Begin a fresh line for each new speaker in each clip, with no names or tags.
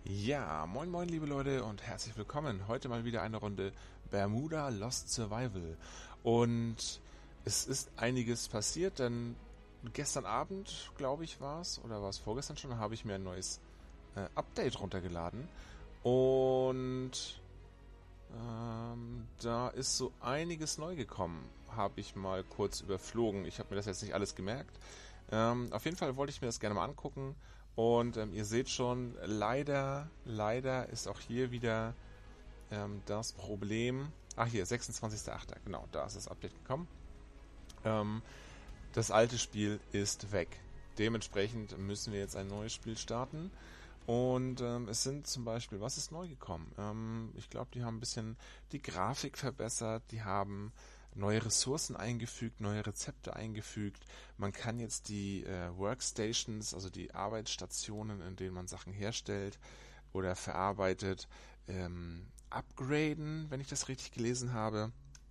Ja, moin moin liebe Leute und herzlich willkommen. Heute mal wieder eine Runde Bermuda Lost Survival. Und es ist einiges passiert, denn gestern Abend, glaube ich, war es, oder war es vorgestern schon, habe ich mir ein neues Update runtergeladen. Und da ist so einiges neu gekommen, habe ich mal kurz überflogen. Ich habe mir das jetzt nicht alles gemerkt. Auf jeden Fall wollte ich mir das gerne mal angucken. Und ihr seht schon, leider ist auch hier wieder das Problem. Ach hier, 26.08. Genau, da ist das Update gekommen. Ähm, das alte Spiel ist weg. Dementsprechend müssen wir jetzt ein neues Spiel starten. Und es sind zum Beispiel, was ist neu gekommen? Ich glaube, die haben ein bisschen die Grafik verbessert, die haben neue Ressourcen eingefügt, neue Rezepte eingefügt. Man kann jetzt die Workstations, also die Arbeitsstationen, in denen man Sachen herstellt oder verarbeitet, upgraden, wenn ich das richtig gelesen habe.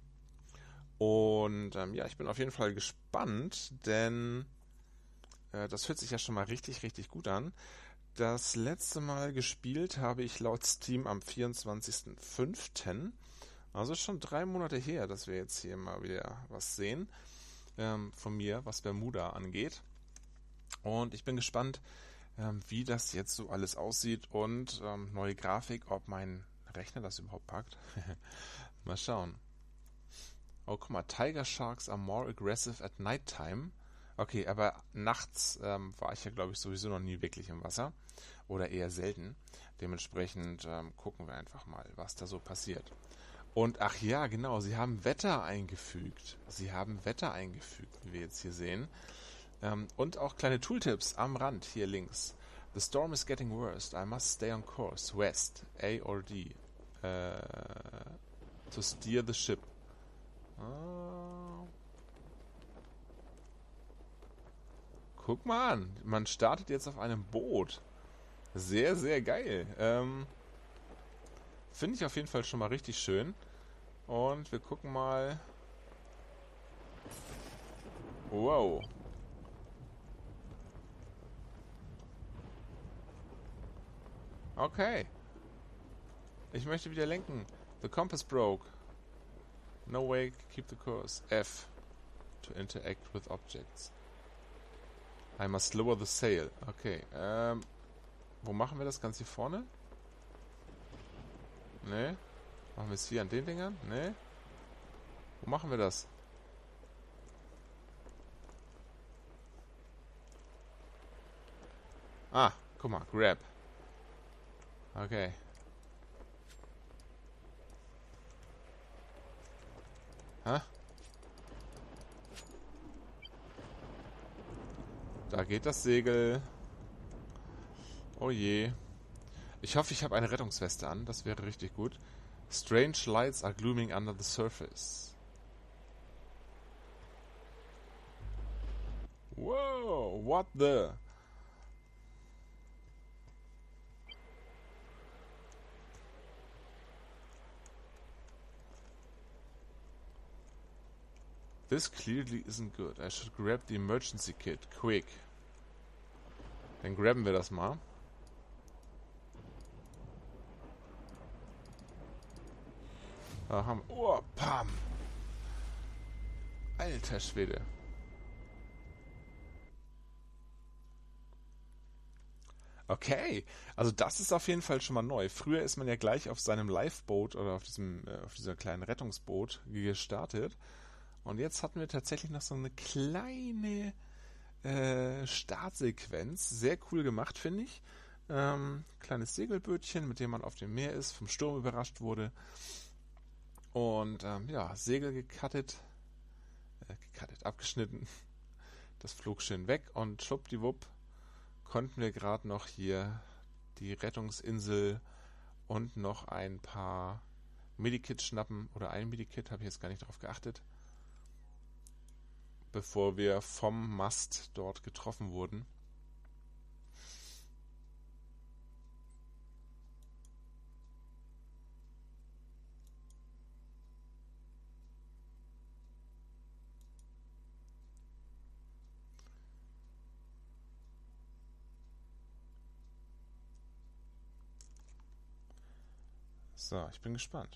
Und ja, ich bin auf jeden Fall gespannt, denn das hört sich ja schon mal richtig gut an. Das letzte Mal gespielt habe ich laut Steam am 24.05. Also schon 3 Monate her, dass wir jetzt hier mal wieder was sehen von mir, was Bermuda angeht. Und ich bin gespannt, wie das jetzt so alles aussieht und neue Grafik, ob mein Rechner das überhaupt packt. Mal schauen. Oh, guck mal, Tiger Sharks are more aggressive at nighttime. Okay, aber nachts war ich ja, glaube ich, sowieso noch nie wirklich im Wasser. Oder eher selten. Dementsprechend gucken wir einfach mal, was da so passiert. Und ach ja, genau, sie haben Wetter eingefügt. Wie wir jetzt hier sehen. Und auch kleine Tooltips am Rand, hier links. The storm is getting worse. I must stay on course. West, A or D. To steer the ship. Guck mal an, man startet jetzt auf einem Boot. Sehr geil. Finde ich auf jeden Fall schon mal richtig schön. Und wir gucken mal. Wow. Okay. Ich möchte wieder lenken. The compass broke. No way to keep the course. F. To interact with objects. I must lower the sail. Okay. Wo machen wir das? Ganz hier vorne? Nee. Machen wir es hier an den Dingern? Nee. Wo machen wir das? Ah, guck mal. Grab. Okay. Hä? Da geht das Segel. Oh je. Ich hoffe, ich habe eine Rettungsweste an. Das wäre richtig gut. Strange lights are glooming under the surface. Whoa, what the? This clearly isn't good. I should grab the emergency kit, quick. Dann grabben wir das mal. Da haben wir. Oh, pam! Alter Schwede. Okay, also das ist auf jeden Fall schon mal neu. Früher ist man ja gleich auf seinem Lifeboat oder auf dieser kleinen Rettungsboot gestartet. Und jetzt hatten wir tatsächlich noch so eine kleine Startsequenz. Sehr cool gemacht, finde ich. Kleines Segelbötchen, mit dem man auf dem Meer ist, vom Sturm überrascht wurde. Und ja, Segel abgeschnitten. Das flog schön weg und schwuppdiwupp konnten wir gerade noch hier die Rettungsinsel und noch ein paar Medikits schnappen. Oder ein Medikit, habe ich jetzt gar nicht darauf geachtet. Bevor wir vom Mast dort getroffen wurden. So, ich bin gespannt.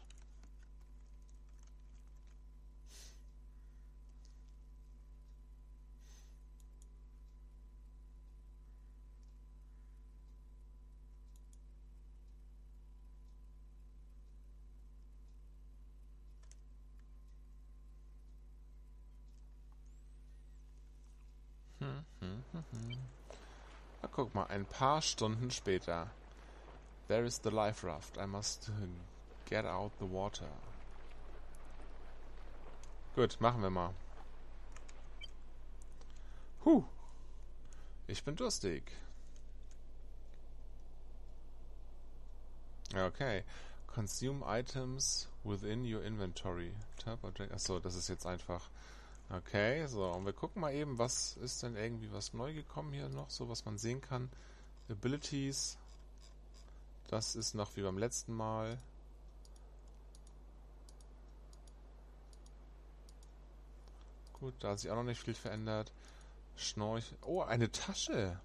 Na, guck mal, ein paar Stunden später. There is the life raft. I must get out the water. Gut, machen wir mal. Ich bin durstig. Okay. Consume items within your inventory. Tab object. Achso, das ist jetzt einfach. Okay, so. Und wir gucken mal eben, was ist denn irgendwie was neu gekommen hier noch, so was man sehen kann. Abilities. Das ist noch wie beim letzten Mal. Gut, da hat sich auch noch nicht viel verändert. Schnorch. Oh, eine Tasche.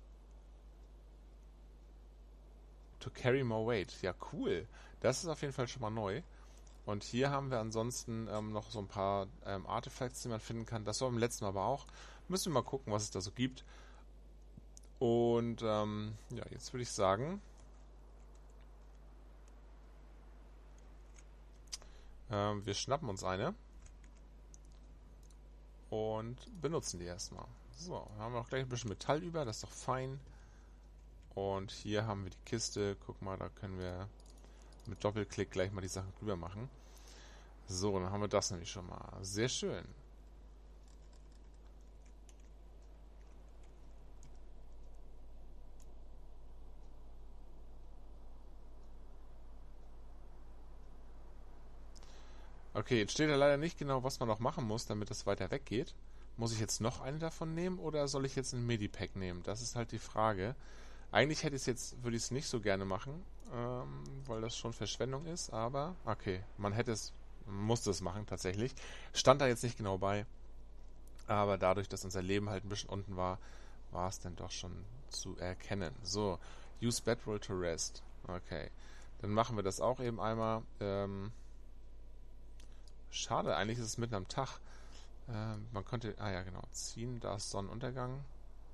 To carry more weight. Ja, cool. Das ist auf jeden Fall schon mal neu. Und hier haben wir ansonsten noch so ein paar Artefacts, die man finden kann. Das war beim letzten Mal aber auch. Müssen wir mal gucken, was es da so gibt. Und ja, jetzt würde ich sagen, wir schnappen uns eine und benutzen die erstmal. So, dann haben wir auch gleich ein bisschen Metall über, das ist doch fein. Und hier haben wir die Kiste. Guck mal, da können wir mit Doppelklick gleich mal die Sachen rüber machen. So, dann haben wir das nämlich schon mal. Sehr schön. Okay, jetzt steht da leider nicht genau, was man noch machen muss, damit es weiter weggeht. Muss ich jetzt noch eine davon nehmen oder soll ich jetzt ein Medipack nehmen? Das ist halt die Frage. Eigentlich würde ich es nicht so gerne machen, weil das schon Verschwendung ist, aber okay, man musste es machen tatsächlich. Stand da jetzt nicht genau bei, aber dadurch, dass unser Leben halt ein bisschen unten war, war es dann doch schon zu erkennen. So, use bedroll to rest. Okay, dann machen wir das auch eben einmal. Schade, eigentlich ist es mitten am Tag. Man könnte, ja genau, ziehen, da ist Sonnenuntergang.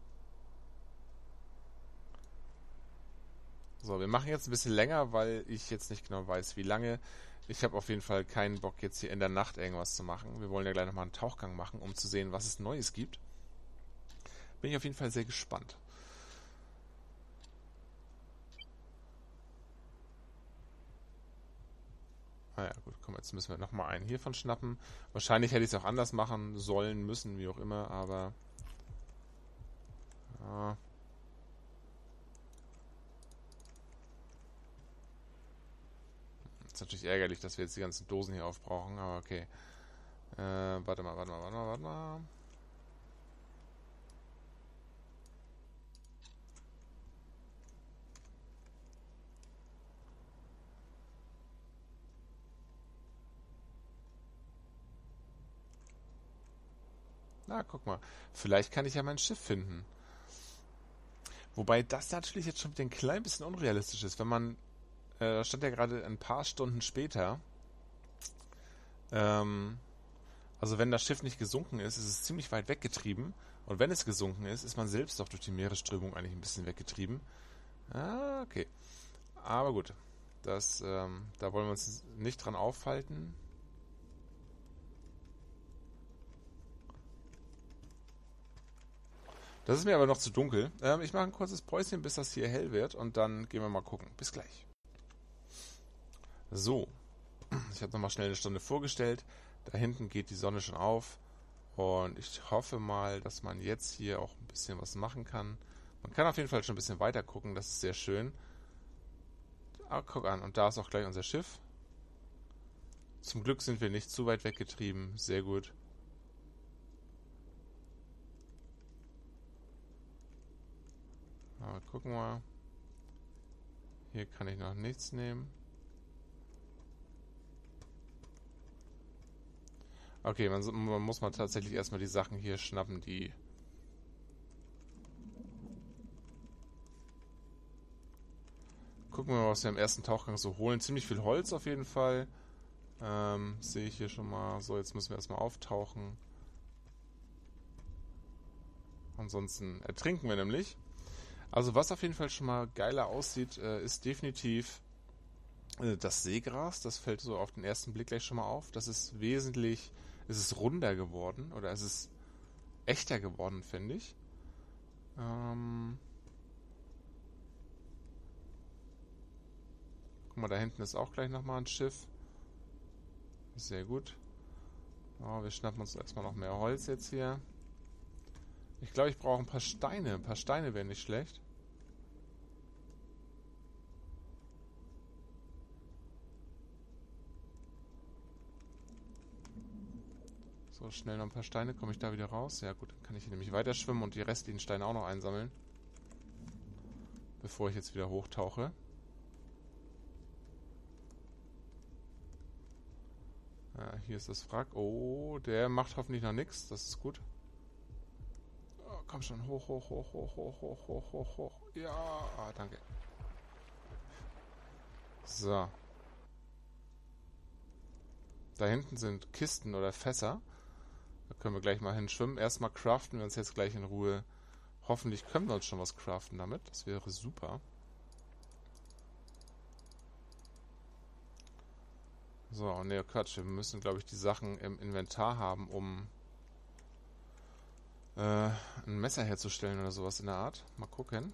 So, wir machen jetzt ein bisschen länger, weil ich jetzt nicht genau weiß, wie lange. Ich habe auf jeden Fall keinen Bock, jetzt hier in der Nacht irgendwas zu machen. Wir wollen ja gleich nochmal einen Tauchgang machen, um zu sehen, was es Neues gibt. Bin ich auf jeden Fall sehr gespannt. Ja gut, komm, jetzt müssen wir nochmal einen hiervon schnappen. Wahrscheinlich hätte ich es auch anders machen sollen, müssen, wie auch immer, aber ja. Ist natürlich ärgerlich, dass wir jetzt die ganzen Dosen hier aufbrauchen, aber okay. Warte mal. Na, guck mal. Vielleicht kann ich ja mein Schiff finden. Wobei das natürlich jetzt schon ein klein bisschen unrealistisch ist. Wenn man, da stand ja gerade ein paar Stunden später, also wenn das Schiff nicht gesunken ist, ist es ziemlich weit weggetrieben. Und wenn es gesunken ist, ist man selbst auch durch die Meeresströmung eigentlich ein bisschen weggetrieben. Ah, okay. Aber gut. Da wollen wir uns nicht dran aufhalten. Das ist mir aber noch zu dunkel. Ich mache ein kurzes Päuschen, bis das hier hell wird und dann gehen wir mal gucken. Bis gleich. So. Ich habe nochmal schnell eine Stunde vorgestellt. Da hinten geht die Sonne schon auf. Und ich hoffe mal, dass man jetzt hier auch ein bisschen was machen kann. Man kann auf jeden Fall schon ein bisschen weiter gucken. Das ist sehr schön. Aber guck an. Und da ist auch gleich unser Schiff. Zum Glück sind wir nicht zu weit weggetrieben. Sehr gut. Aber gucken wir mal. Hier kann ich noch nichts nehmen. Okay, man muss mal tatsächlich erstmal die Sachen hier schnappen, die... Gucken wir mal, was wir im ersten Tauchgang so holen. Ziemlich viel Holz auf jeden Fall. Sehe ich hier schon mal. So, jetzt müssen wir erstmal auftauchen. Ansonsten ertrinken wir nämlich. Also was auf jeden Fall schon mal geiler aussieht, ist definitiv das Seegras. Das fällt so auf den ersten Blick gleich schon mal auf. Das ist es ist runder geworden oder es ist echter geworden, finde ich. Guck mal, da hinten ist auch gleich nochmal ein Schiff. Sehr gut. Oh, wir schnappen uns erstmal noch mehr Holz jetzt hier. Ich glaube, ich brauche ein paar Steine. Ein paar Steine wären nicht schlecht. So, schnell noch ein paar Steine. Komme ich da wieder raus? Ja gut, dann kann ich hier nämlich weiter schwimmen und die restlichen Steine auch noch einsammeln. Bevor ich jetzt wieder hochtauche. Ja, hier ist das Wrack. Oh, der macht hoffentlich noch nichts. Das ist gut. Oh, komm schon. Hoch, hoch, hoch, hoch, hoch, hoch, hoch, hoch, hoch. Ja, danke. So. Da hinten sind Kisten oder Fässer. Da können wir gleich mal hinschwimmen. Erstmal craften wir uns jetzt gleich in Ruhe. Hoffentlich können wir uns schon was craften damit. Das wäre super. So, ne, Quatsch. Wir müssen, glaube ich, die Sachen im Inventar haben, um ein Messer herzustellen oder sowas in der Art. Mal gucken.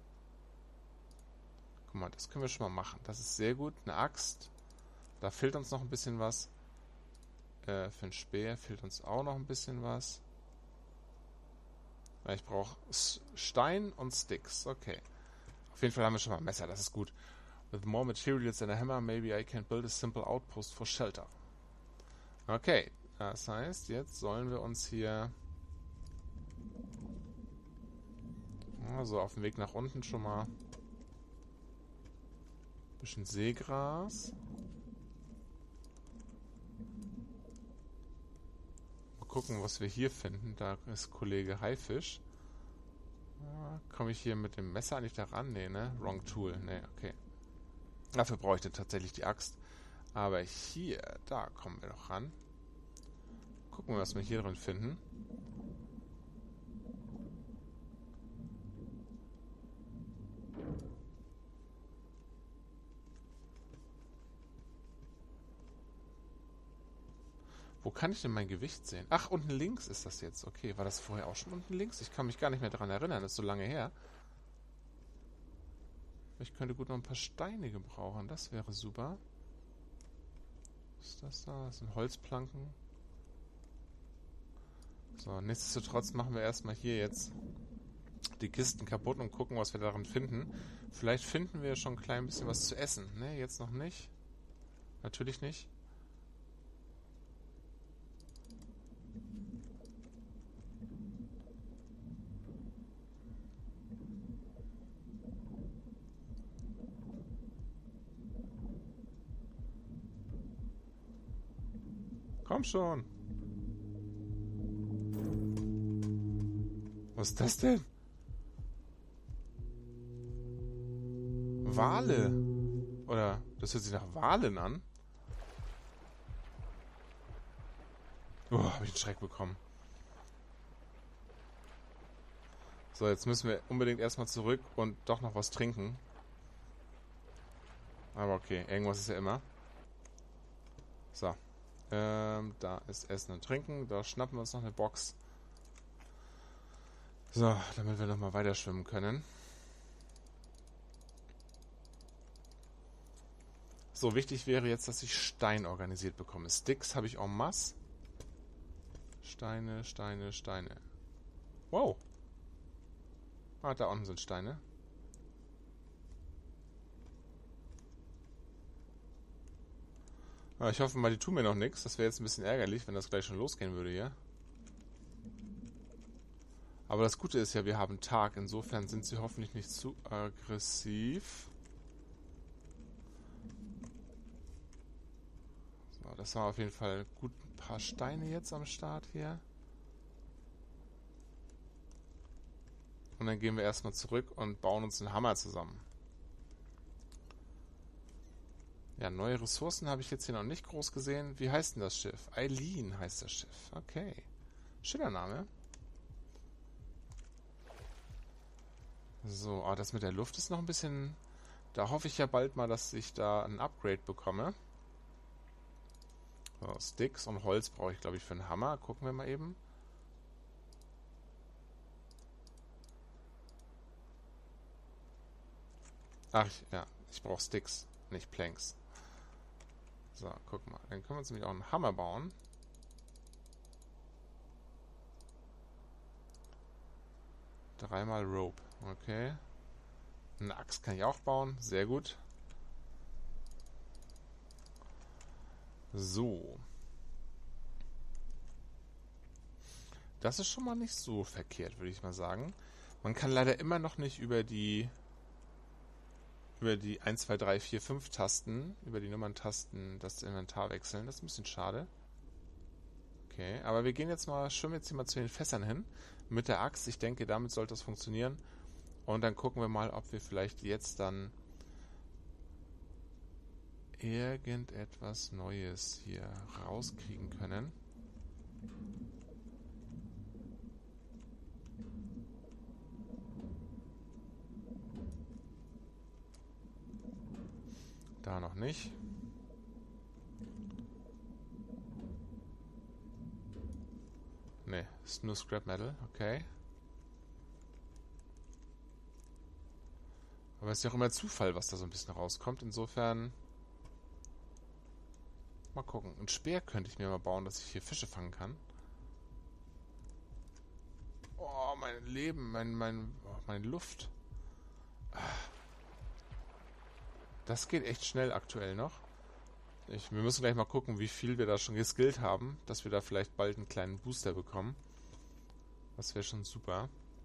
Guck mal, das können wir schon mal machen. Das ist sehr gut. Eine Axt. Da fehlt uns noch ein bisschen was. Für einen Speer fehlt uns auch noch ein bisschen was. Ich brauche Stein und Sticks. Okay. Auf jeden Fall haben wir schon mal ein Messer. Das ist gut. With more materials than a hammer, maybe I can build a simple outpost for shelter. Okay. Das heißt, jetzt sollen wir uns hier also auf dem Weg nach unten schon mal ein bisschen Seegras. Gucken, was wir hier finden. Da ist Kollege Haifisch. Komme ich hier mit dem Messer nicht da ran? Nee, ne? Wrong Tool. Nee, okay. Dafür brauche ich dann tatsächlich die Axt. Aber hier, da kommen wir doch ran. Gucken wir, was wir hier drin finden. Wo kann ich denn mein Gewicht sehen? Ach, unten links ist das jetzt. Okay, war das vorher auch schon unten links? Ich kann mich gar nicht mehr daran erinnern. Das ist so lange her. Ich könnte gut noch ein paar Steine gebrauchen. Das wäre super. Was ist das da? Das sind Holzplanken. So, nichtsdestotrotz machen wir erstmal hier jetzt die Kisten kaputt und gucken, was wir darin finden. Vielleicht finden wir schon ein klein bisschen was zu essen. Ne, jetzt noch nicht. Natürlich nicht. Komm schon. Was ist das denn? Wale. Oder das hört sich nach Walen an. Oh, habe ich einen Schreck bekommen. So, jetzt müssen wir unbedingt erstmal zurück und doch noch was trinken. Aber okay, irgendwas ist ja immer. So. Da ist Essen und Trinken. Da schnappen wir uns noch eine Box. So, damit wir nochmal weiter schwimmen können. So, wichtig wäre jetzt, dass ich Stein organisiert bekomme. Sticks habe ich en masse. Steine, Steine, Steine. Wow. Ah, da unten sind Steine. Ich hoffe mal, die tun mir noch nichts. Das wäre jetzt ein bisschen ärgerlich, wenn das gleich schon losgehen würde hier. Aber das Gute ist ja, wir haben Tag. Insofern sind sie hoffentlich nicht zu aggressiv. So, das war auf jeden Fall gut ein paar Steine jetzt am Start hier. Und dann gehen wir erstmal zurück und bauen uns einen Hammer zusammen. Ja, neue Ressourcen habe ich jetzt hier noch nicht groß gesehen. Wie heißt denn das Schiff? Eileen heißt das Schiff. Okay. Schöner Name. So, das mit der Luft ist noch ein bisschen... Da hoffe ich ja bald mal, dass ich da ein Upgrade bekomme. So, Sticks und Holz brauche ich, glaube ich, für einen Hammer. Gucken wir mal eben. Ach, ja. Ich brauche Sticks, nicht Planks. So, guck mal. Dann können wir uns nämlich auch einen Hammer bauen. Dreimal Rope. Okay. Eine Axt kann ich auch bauen. Sehr gut. So. Das ist schon mal nicht so verkehrt, würde ich mal sagen. Man kann leider immer noch nicht über die 1, 2, 3, 4, 5 Tasten, über die Nummerntasten das Inventar wechseln. Das ist ein bisschen schade. Okay, aber wir gehen jetzt mal, schwimmen jetzt hier mal zu den Fässern hin. Mit der Axt. Ich denke, damit sollte das funktionieren. Und dann gucken wir mal, ob wir vielleicht jetzt dann irgendetwas Neues hier rauskriegen können. Da noch nicht. Ne, ist nur Scrap Metal, okay. Aber es ist ja auch immer Zufall, was da so ein bisschen rauskommt. Insofern... Mal gucken. Ein Speer könnte ich mir mal bauen, dass ich hier Fische fangen kann. Oh, mein Leben, meine Luft. Das geht echt schnell aktuell noch. Wir müssen gleich mal gucken, wie viel wir da schon geskillt haben, dass wir da vielleicht bald einen kleinen Booster bekommen. Das wäre schon super.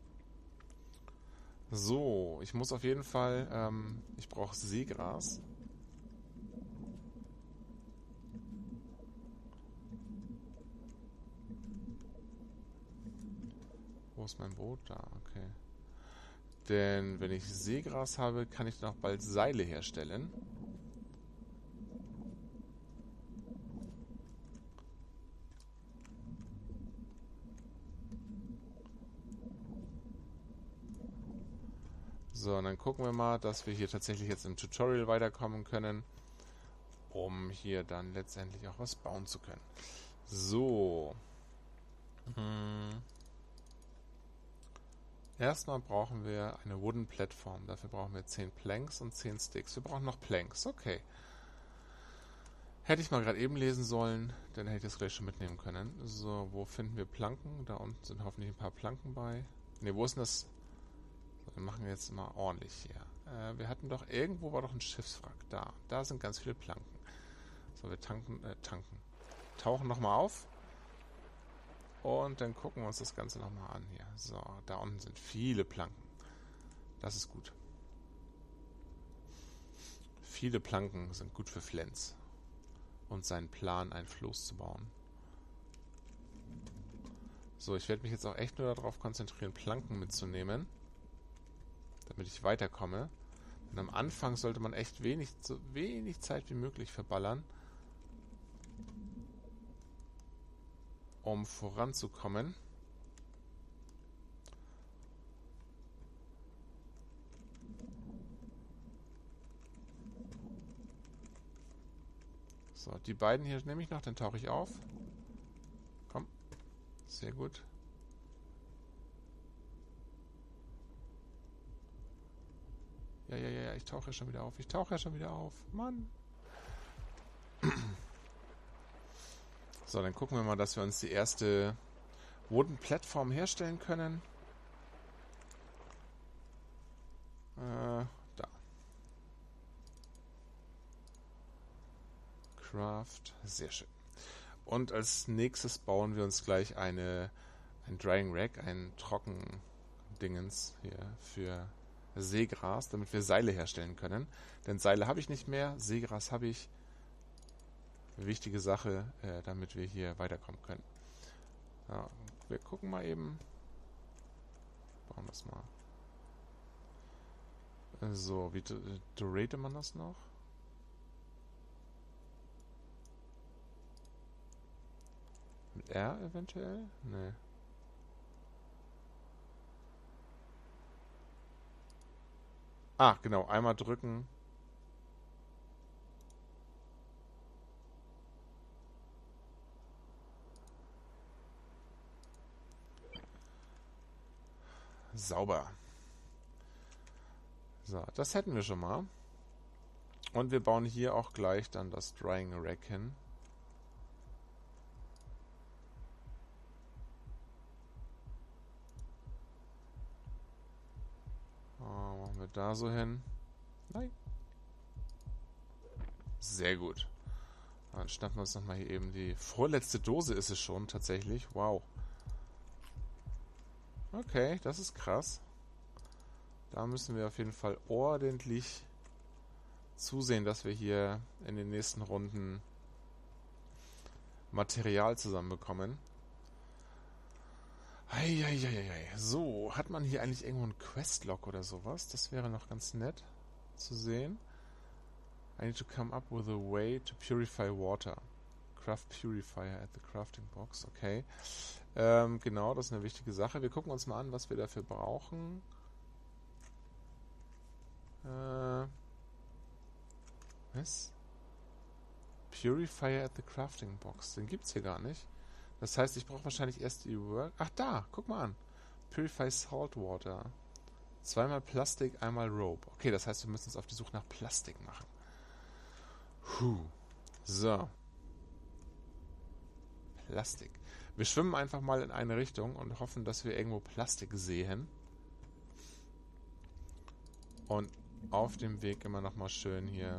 So, ich muss auf jeden Fall, ich brauche Seegras. Wo ist mein Boot? Da, okay. Denn wenn ich Seegras habe, kann ich dann auch bald Seile herstellen. So, und dann gucken wir mal, dass wir hier tatsächlich jetzt im Tutorial weiterkommen können, um hier dann letztendlich auch was bauen zu können. So. Erstmal brauchen wir eine Wooden Plattform. Dafür brauchen wir 10 Planks und 10 Sticks. Wir brauchen noch Planks. Okay. Hätte ich mal gerade eben lesen sollen, dann hätte ich das gleich schon mitnehmen können. So, wo finden wir Planken? Da unten sind hoffentlich ein paar Planken bei. Ne, wo ist denn das? So, dann machen wir jetzt mal ordentlich hier. Wir hatten doch, irgendwo war doch ein Schiffswrack. Da sind ganz viele Planken. So, wir tauchen nochmal auf. Und dann gucken wir uns das Ganze nochmal an hier. So, da unten sind viele Planken. Das ist gut. Viele Planken sind gut für Flens. Und seinen Plan, ein Floß zu bauen. So, ich werde mich jetzt auch echt nur darauf konzentrieren, Planken mitzunehmen. Damit ich weiterkomme. Denn am Anfang sollte man echt so wenig Zeit wie möglich verballern, um voranzukommen. So, die beiden hier nehme ich noch, dann tauche ich auf. Komm. Sehr gut. Ja, ich tauche ja schon wieder auf. Mann. So, dann gucken wir mal, dass wir uns die erste Wooden Plattform herstellen können. Da. Craft. Sehr schön. Und als nächstes bauen wir uns gleich ein Drying Rack, ein Trockendingens hier für Seegras, damit wir Seile herstellen können. Denn Seile habe ich nicht mehr, Seegras habe ich. Wichtige Sache, damit wir hier weiterkommen können. Ja, wir gucken mal eben. Bauen wir es mal. So, wie durate man das noch? Mit R eventuell? Nee. Ah, genau. Einmal drücken. Sauber. So, das hätten wir schon mal. Und wir bauen hier auch gleich dann das Drying Rack hin. Machen wir da so hin. Nein. Sehr gut. Dann schnappen wir uns nochmal hier eben die vorletzte Dose ist es schon tatsächlich. Wow. Okay, das ist krass. Da müssen wir auf jeden Fall ordentlich zusehen, dass wir hier in den nächsten Runden Material zusammenbekommen. Eieieiei. So, hat man hier eigentlich irgendwo einen Questlog oder sowas? Das wäre noch ganz nett zu sehen. I need to come up with a way to purify water. Craft Purifier at the crafting box. Okay. Genau, das ist eine wichtige Sache. Wir gucken uns mal an, was wir dafür brauchen. Was? Purifier at the crafting box. Den gibt's hier gar nicht. Das heißt, ich brauche wahrscheinlich erst die Work... Ach, da! Guck mal an. Purify Salt Water. 2-mal Plastik, 1-mal Rope. Okay, das heißt, wir müssen uns auf die Suche nach Plastik machen. So. Plastik. Wir schwimmen einfach mal in eine Richtung und hoffen, dass wir irgendwo Plastik sehen. Und auf dem Weg immer nochmal schön hier...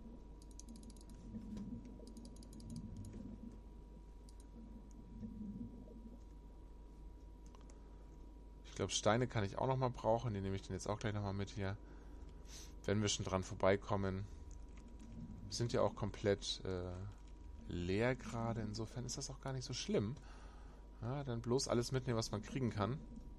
Ich glaube, Steine kann ich auch nochmal brauchen. Die nehme ich dann jetzt auch gleich nochmal mit hier. Wenn wir schon dran vorbeikommen. Wir sind ja auch komplett leer gerade. Insofern ist das auch gar nicht so schlimm. Ja, dann bloß alles mitnehmen, was man kriegen kann.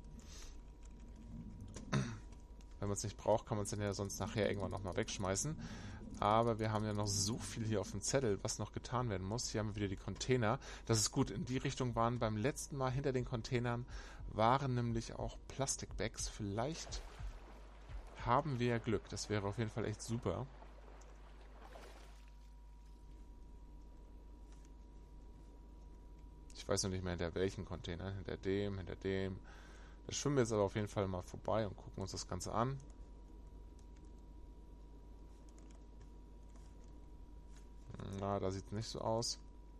Wenn man es nicht braucht, kann man es dann ja sonst nachher irgendwann nochmal wegschmeißen. Aber wir haben ja noch so viel hier auf dem Zettel, was noch getan werden muss. Hier haben wir wieder die Container. Das ist gut. In die Richtung waren beim letzten Mal hinter den Containern waren nämlich auch Plastikbags. Vielleicht haben wir ja Glück. Das wäre auf jeden Fall echt super. Ich weiß noch nicht mehr hinter welchen Container. Hinter dem. Da schwimmen wir jetzt aber auf jeden Fall mal vorbei und gucken uns das Ganze an. Na, da sieht es nicht so aus.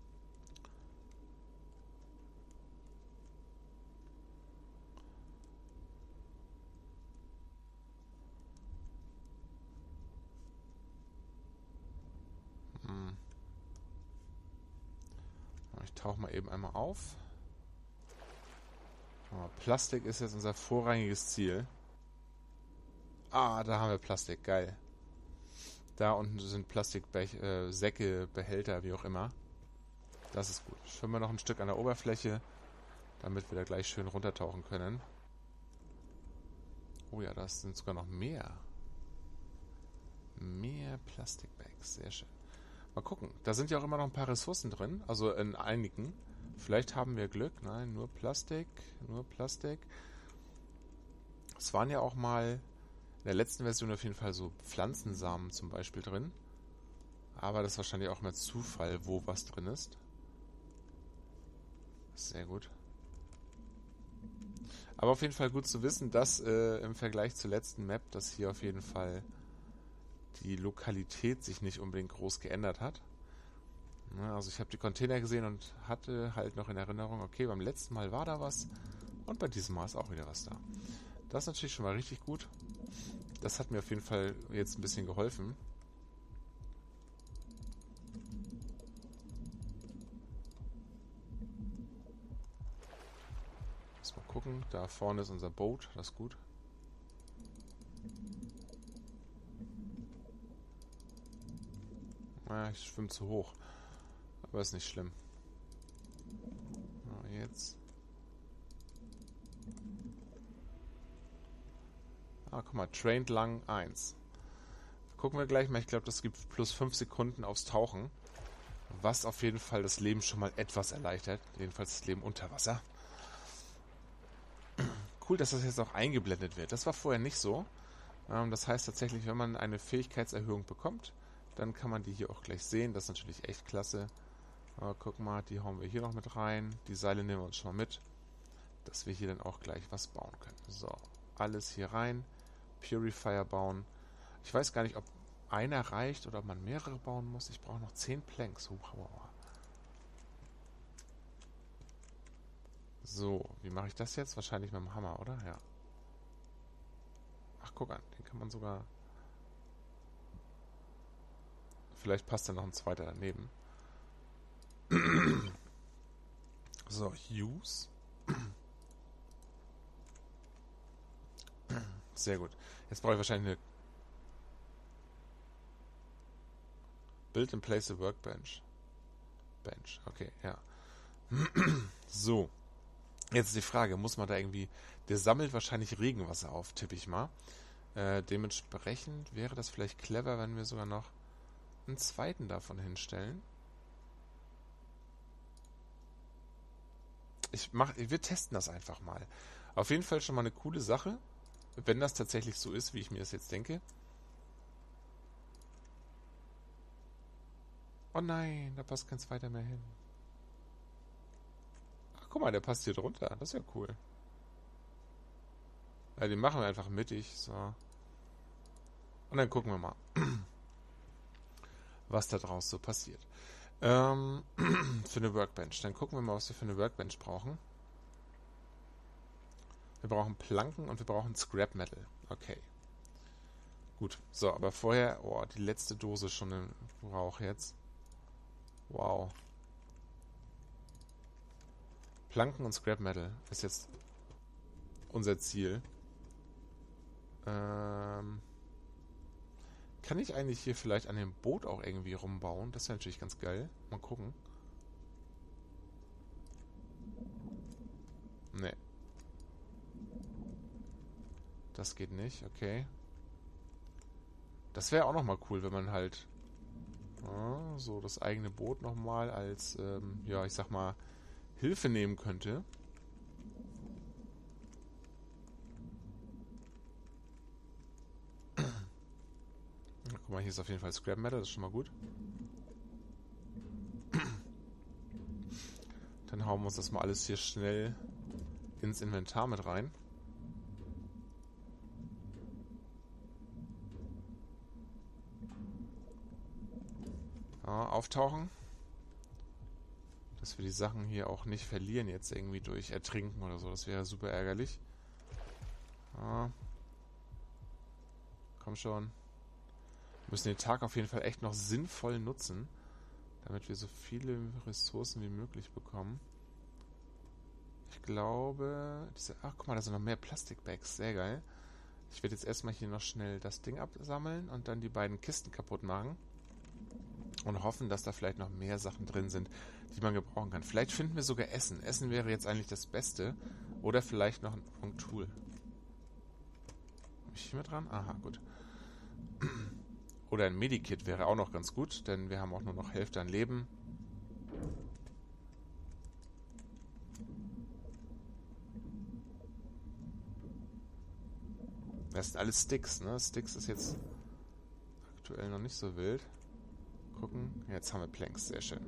Ich tauche mal eben einmal auf. Plastik ist jetzt unser vorrangiges Ziel. Ah, da haben wir Plastik. Geil. Da unten sind Plastiksäcke, Behälter, wie auch immer. Das ist gut. Schwimmen wir noch ein Stück an der Oberfläche, damit wir da gleich schön runtertauchen können. Oh ja, das sind sogar noch mehr. Mehr Plastikbags. Sehr schön. Mal gucken. Da sind ja auch immer noch ein paar Ressourcen drin. Also in einigen. Vielleicht haben wir Glück. Nein, nur Plastik. Nur Plastik. Es waren ja auch mal in der letzten Version auf jeden Fall so Pflanzensamen zum Beispiel drin. Aber das ist wahrscheinlich auch mehr Zufall, wo was drin ist. Sehr gut. Aber auf jeden Fall gut zu wissen, dass im Vergleich zur letzten Map, dass hier auf jeden Fall die Lokalität sich nicht unbedingt groß geändert hat. Ja, also ich habe die Container gesehen und hatte halt noch in Erinnerung, okay, beim letzten Mal war da was und bei diesem Mal ist auch wieder was da. Das ist natürlich schon mal richtig gut. Das hat mir auf jeden Fall jetzt ein bisschen geholfen. Mal gucken, da vorne ist unser Boot, das ist gut. Ich schwimme zu hoch. Aber ist nicht schlimm. Jetzt. Guck mal, Trained lang 1. Gucken wir gleich mal, ich glaube, das gibt plus 5 Sekunden aufs Tauchen. Was auf jeden Fall das Leben schon mal etwas erleichtert. Jedenfalls das Leben unter Wasser. Cool, dass das jetzt auch eingeblendet wird. Das war vorher nicht so. Das heißt tatsächlich, wenn man eine Fähigkeitserhöhung bekommt, dann kann man die hier auch gleich sehen. Das ist natürlich echt klasse. Guck mal, die hauen wir hier noch mit rein. Die Seile nehmen wir uns schon mal mit, dass wir hier dann auch gleich was bauen können. So, alles hier rein. Purifier bauen. Ich weiß gar nicht, ob einer reicht oder ob man mehrere bauen muss. Ich brauche noch 10 Planks. So, wie mache ich das jetzt? Wahrscheinlich mit dem Hammer, oder? Ja. Ach, guck an, den kann man sogar... Vielleicht passt da noch ein zweiter daneben. So, use. Sehr gut. Jetzt brauche ich wahrscheinlich eine Build and place a workbench. Bench, okay, ja. So. Jetzt ist die Frage, muss man da irgendwie... Der sammelt wahrscheinlich Regenwasser auf, tippe ich mal. Dementsprechend wäre das vielleicht clever, wenn wir sogar noch einen zweiten davon hinstellen. Wir testen das einfach mal. Auf jeden Fall schon mal eine coole Sache, wenn das tatsächlich so ist, wie ich mir das jetzt denke. Oh nein, da passt kein zweiter mehr hin. Ach, guck mal, der passt hier drunter. Das ist ja cool. Ja, den machen wir einfach mittig. So. Und dann gucken wir mal, was da draus so passiert. Für eine Workbench. Dann gucken wir mal, was wir für eine Workbench brauchen. Wir brauchen Planken und wir brauchen Scrap Metal. Okay. Gut. So, aber vorher... Oh, die letzte Dose schon im Rauch jetzt. Wow. Planken und Scrap Metal ist jetzt unser Ziel. Kann ich eigentlich hier vielleicht an dem Boot auch irgendwie rumbauen? Das wäre natürlich ganz geil. Mal gucken. Nee. Das geht nicht, okay. Das wäre auch nochmal cool, wenn man halt so das eigene Boot nochmal als, ja, ich sag mal, Hilfe nehmen könnte. Guck mal, hier ist auf jeden Fall Scrap Metal, das ist schon mal gut. Dann hauen wir uns das mal alles hier schnell ins Inventar mit rein. Ja, auftauchen. Dass wir die Sachen hier auch nicht verlieren jetzt irgendwie durch Ertrinken oder so. Das wäre super ärgerlich. Ja. Komm schon. Wir müssen den Tag auf jeden Fall echt noch sinnvoll nutzen, damit wir so viele Ressourcen wie möglich bekommen. Ich glaube... Ach, guck mal, da sind noch mehr Plastikbags. Sehr geil. Ich werde jetzt erstmal hier noch schnell das Ding absammeln und dann die beiden Kisten kaputt machen. Und hoffen, dass da vielleicht noch mehr Sachen drin sind, die man gebrauchen kann. Vielleicht finden wir sogar Essen. Essen wäre jetzt eigentlich das Beste. Oder vielleicht noch ein Tool. Bin ich hier mit dran? Aha, gut. Oder ein Medikit wäre auch noch ganz gut, denn wir haben auch nur noch Hälfte an Leben. Das sind alles Sticks, ne? Sticks ist jetzt aktuell noch nicht so wild. Gucken. Jetzt haben wir Planks. Sehr schön.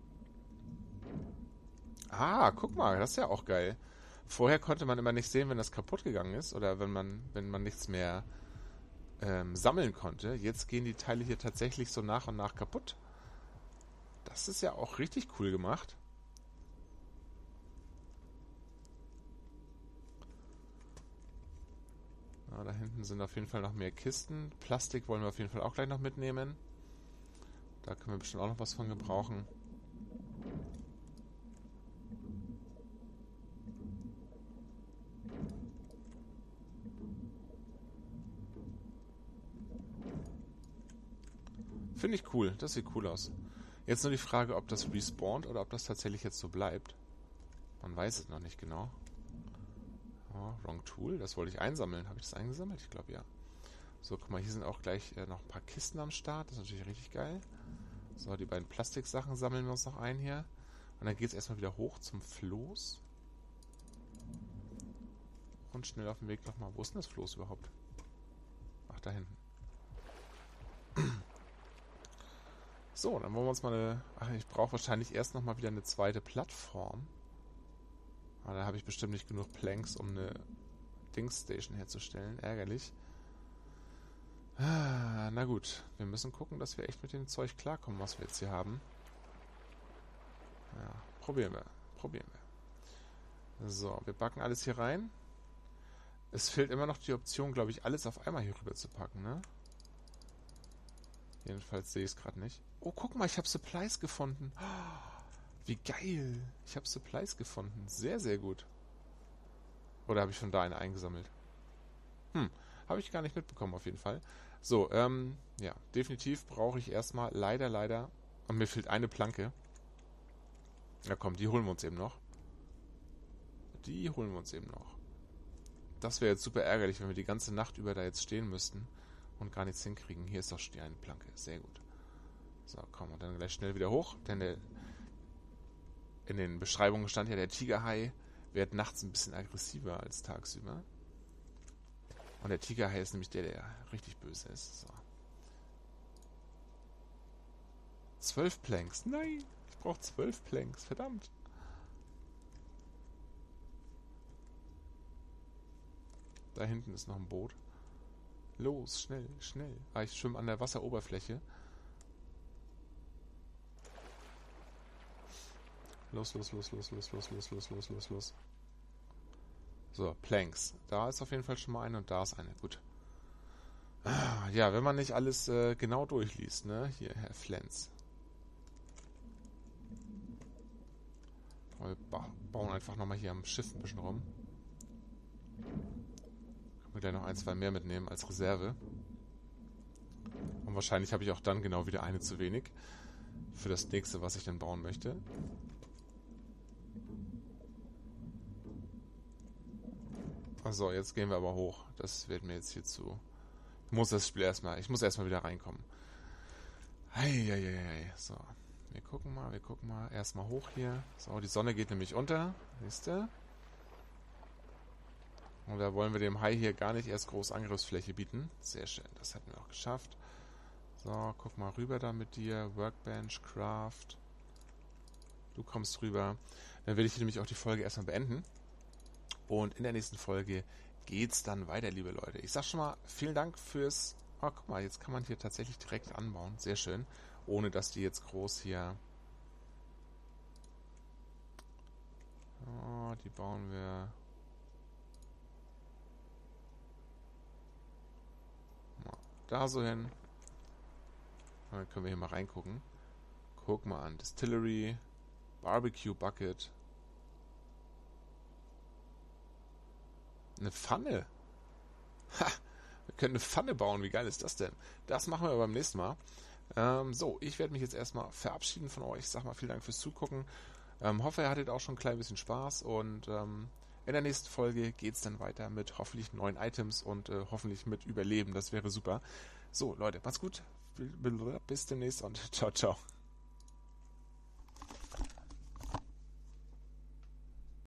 Ah, guck mal. Das ist ja auch geil. Vorher konnte man immer nicht sehen, wenn das kaputt gegangen ist. Oder wenn man nichts mehr sammeln konnte. Jetzt gehen die Teile hier tatsächlich so nach und nach kaputt. Das ist ja auch richtig cool gemacht. Ja, da hinten sind auf jeden Fall noch mehr Kisten. Plastik wollen wir auf jeden Fall auch gleich noch mitnehmen. Da können wir bestimmt auch noch was von gebrauchen. Finde ich cool. Das sieht cool aus. Jetzt nur die Frage, ob das respawnt oder ob das tatsächlich jetzt so bleibt. Man weiß es noch nicht genau. Oh, wrong Tool. Das wollte ich einsammeln. Habe ich das eingesammelt? Ich glaube, ja. So, guck mal, hier sind auch gleich noch ein paar Kisten am Start. Das ist natürlich richtig geil. So, die beiden Plastiksachen sammeln wir uns noch ein hier. Und dann geht es erstmal wieder hoch zum Floß. Und schnell auf dem Weg nochmal. Wo ist denn das Floß überhaupt? Ach, da hinten. So, dann wollen wir uns mal eine... Ach, ich brauche wahrscheinlich erst nochmal wieder eine zweite Plattform. Aber da habe ich bestimmt nicht genug Planks, um eine Dingsstation herzustellen. Ärgerlich. Na gut, wir müssen gucken, dass wir echt mit dem Zeug klarkommen, was wir jetzt hier haben. Ja, probieren wir. So, wir backen alles hier rein. Es fehlt immer noch die Option, glaube ich, alles auf einmal hier rüber zu packen, ne? Jedenfalls sehe ich es gerade nicht. Oh, guck mal, ich habe Supplies gefunden. Wie geil. Ich habe Supplies gefunden. Sehr, sehr gut. Oder habe ich von da eine eingesammelt? Habe ich gar nicht mitbekommen, auf jeden Fall. So, ja, definitiv brauche ich erstmal leider, und mir fehlt eine Planke. Ja komm, die holen wir uns eben noch. Das wäre jetzt super ärgerlich, wenn wir die ganze Nacht über da jetzt stehen müssten und gar nichts hinkriegen. Hier ist doch die eine Planke. Sehr gut. So, komm, und dann gleich schnell wieder hoch, denn in den Beschreibungen stand ja, der Tigerhai wird nachts ein bisschen aggressiver als tagsüber. Und der Tigerhai ist nämlich der richtig böse ist. So. 12 Planks. Nein, ich brauche 12 Planks. Verdammt. Da hinten ist noch ein Boot. Los, schnell. Ah, ich schwimme an der Wasseroberfläche. Los. So, Planks. Da ist auf jeden Fall schon mal eine und da ist eine. Gut. Ja, wenn man nicht alles genau durchliest, ne? Hier, Herr Flens. Wir bauen einfach nochmal hier am Schiff ein bisschen rum. Können wir gleich noch 1, 2 mehr mitnehmen als Reserve. Und wahrscheinlich habe ich auch dann genau wieder eine zu wenig. Für das nächste, was ich dann bauen möchte. So, jetzt gehen wir aber hoch. Das wird mir jetzt hier zu... Ich muss erstmal wieder reinkommen. So, wir gucken mal. Erstmal hoch hier. So, die Sonne geht nämlich unter. Siehst du? Und da wollen wir dem Hai hier gar nicht erst groß Angriffsfläche bieten. Sehr schön, das hätten wir auch geschafft. So, guck mal rüber da mit dir. Workbench, Craft. Du kommst rüber. Dann will ich hier nämlich auch die Folge erstmal beenden. Und in der nächsten Folge geht's dann weiter, liebe Leute. Ich sag schon mal, vielen Dank fürs... Oh, guck mal, jetzt kann man hier tatsächlich direkt anbauen. Sehr schön. Ohne, dass die jetzt groß hier... Oh, die bauen wir... Da so hin. Und dann können wir hier mal reingucken. Guck mal an. Distillery, Barbecue Bucket. Eine Pfanne. Ha! Wir können eine Pfanne bauen. Wie geil ist das denn? Das machen wir beim nächsten Mal. So, ich werde mich jetzt erstmal verabschieden von euch. Ich sag mal vielen Dank fürs Zugucken. Hoffe, ihr hattet auch schon ein klein bisschen Spaß. Und in der nächsten Folge geht es dann weiter mit hoffentlich neuen Items und hoffentlich mit Überleben. Das wäre super. So, Leute, macht's gut. Bis demnächst und ciao, ciao.